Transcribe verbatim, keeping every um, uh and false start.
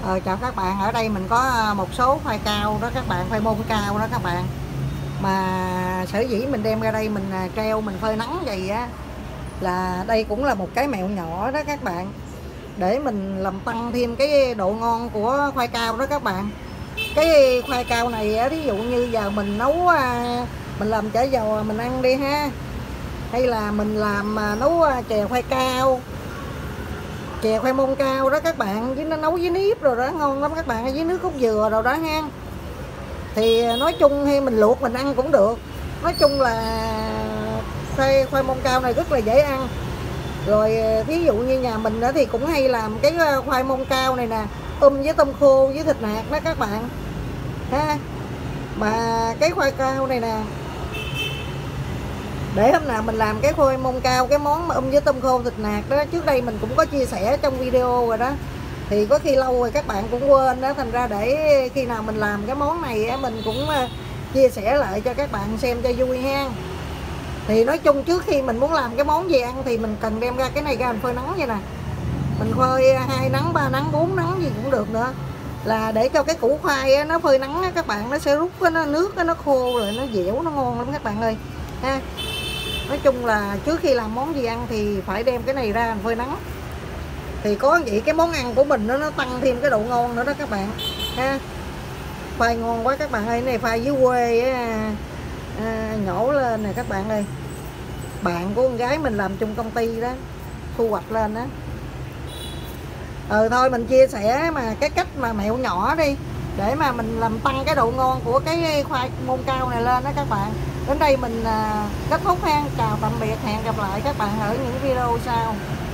Ờ, chào các bạn, ở đây mình có một số khoai cao đó các bạn, khoai môn cao đó các bạn. Mà sở dĩ mình đem ra đây mình treo mình phơi nắng vậy á, là đây cũng là một cái mẹo nhỏ đó các bạn, để mình làm tăng thêm cái độ ngon của khoai cao đó các bạn. Cái khoai cao này á, ví dụ như giờ mình nấu mình làm chả dầu mình ăn đi ha, hay là mình làm nấu chè khoai cao, chè khoai môn cao đó các bạn, với nó nấu với nếp rồi đó ngon lắm các bạn, với nước cốt dừa rồi đó ha. Thì nói chung hay mình luộc mình ăn cũng được. Nói chung là khoai khoai môn cao này rất là dễ ăn. Rồi ví dụ như nhà mình đó thì cũng hay làm cái khoai môn cao này nè, um với tôm khô với thịt nạc đó các bạn ha. Mà cái khoai cao này nè, để hôm nào mình làm cái khoai môn cao, cái món mà um với tôm khô thịt nạc đó, trước đây mình cũng có chia sẻ trong video rồi đó, thì có khi lâu rồi các bạn cũng quên đó, thành ra để khi nào mình làm cái món này á, mình cũng chia sẻ lại cho các bạn xem cho vui ha. Thì nói chung trước khi mình muốn làm cái món gì ăn thì mình cần đem ra cái này ra mình phơi nắng vậy nè, mình phơi hai nắng, ba nắng, bốn nắng gì cũng được nữa, là để cho cái củ khoai á, nó phơi nắng á, các bạn, nó sẽ rút cái nó nước á, nó khô rồi nó dẻo, nó ngon lắm các bạn ơi ha. Nói chung là trước khi làm món gì ăn thì phải đem cái này ra phơi nắng, thì có vậy cái món ăn của mình nó nó tăng thêm cái độ ngon nữa đó các bạn ha. Khoai ngon quá các bạn ơi, này khoai dưới quê á, à, nhổ lên nè các bạn ơi, bạn của con gái mình làm chung công ty đó, thu hoạch lên đó. Ừ thôi mình chia sẻ mà cái cách mà mẹo nhỏ đi, để mà mình làm tăng cái độ ngon của cái khoai môn cao này lên đó các bạn. Đến đây mình à, kết thúc ha, chào tạm biệt, hẹn gặp lại các bạn ở những video sau.